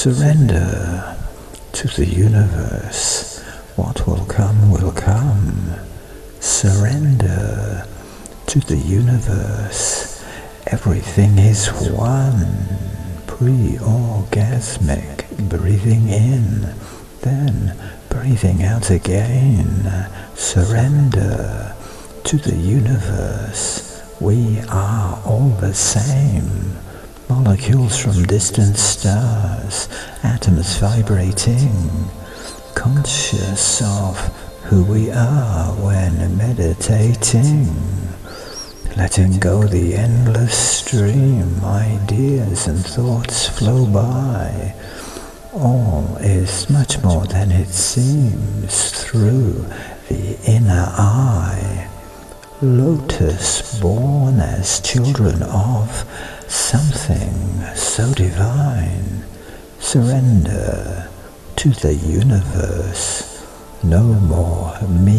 Surrender to the universe. What will come will come. Surrender to the universe. Everything is one. Pre-orgasmic, breathing in, then breathing out again. Surrender to the universe. We are all the same. Molecules from distant stars, atoms vibrating, conscious of who we are when meditating. Letting go the endless stream, ideas and thoughts flow by. All is much more than it seems through the inner eye. Lotus born as children of something so divine. Surrender to the universe. No more me.